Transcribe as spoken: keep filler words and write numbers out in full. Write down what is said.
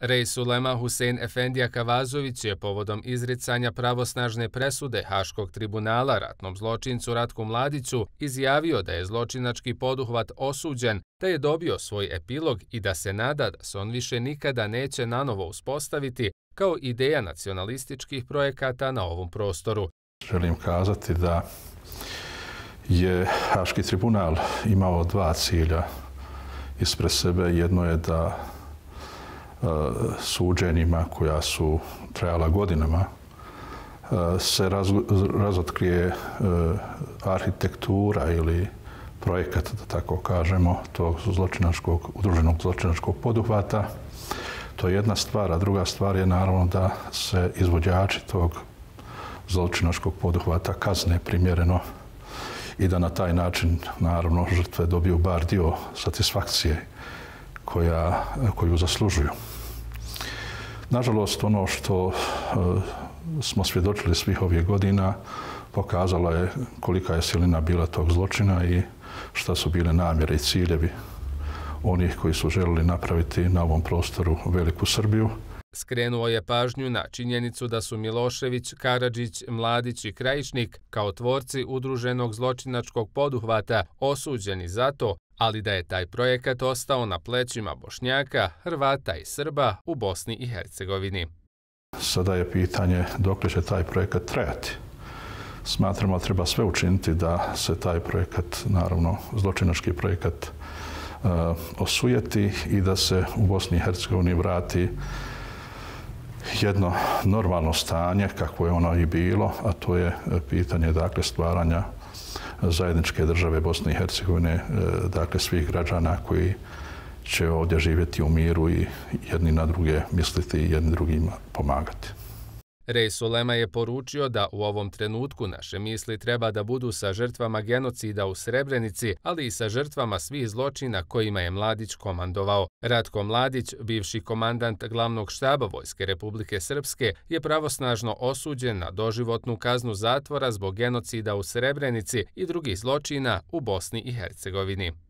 Reis ulema Husein Efendija Kavazović je povodom izricanja pravosnažne presude Haškog tribunala ratnom zločincu Ratku Mladiću izjavio da je zločinački poduhvat osuđen, da je dobio svoj epilog i da se nada da se on više nikada neće nanovo uspostaviti kao ideja nacionalističkih projekata na ovom prostoru. Želim kazati da je Haški tribunal imao dva cilja ispred sebe. Jedno je da suđenjima koja su trajala godinama se razotkrije arhitektura ili projekat, da tako kažemo, tog zločinačkog, udruženog zločinačkog poduhvata. To je jedna stvar, a druga stvar je naravno da se izvođači tog zločinačkog poduhvata kazne primjereno i da na taj način, naravno, žrtve dobiju bar dio satisfakcije koja, koju zaslužuju. Nažalost, ono što e, smo svjedočili svih ovih godina pokazala je kolika je silina bila tog zločina i šta su bile namjere i ciljevi onih koji su želili napraviti na ovom prostoru Veliku Srbiju. Skrenuo je pažnju na činjenicu da su Milošević, Karadžić, Mladić i Krajišnik kao tvorci udruženog zločinačkog poduhvata osuđeni za to, ali da je taj projekat ostao na plećima Bošnjaka, Hrvata i Srba u Bosni i Hercegovini. Sada je pitanje dokle će taj projekat trajati. Smatramo da treba sve učiniti da se taj projekat, naravno zločinački projekat, uh, osujeti i da se u Bosni i Hercegovini vrati jedno normalno stanje kakvo je ono i bilo, a to je pitanje dakle stvaranja zajedničke države Bosne i Hercegovine, dakle svih građana koji će ovdje živjeti u miru i jedni na druge misliti i jedni drugima pomagati. Reis ulema je poručio da u ovom trenutku naše misli treba da budu sa žrtvama genocida u Srebrenici, ali i sa žrtvama svih zločina kojima je Mladić komandovao. Ratko Mladić, bivši komandant glavnog štaba Vojske Republike Srpske, je pravosnažno osuđen na doživotnu kaznu zatvora zbog genocida u Srebrenici i drugih zločina u Bosni i Hercegovini.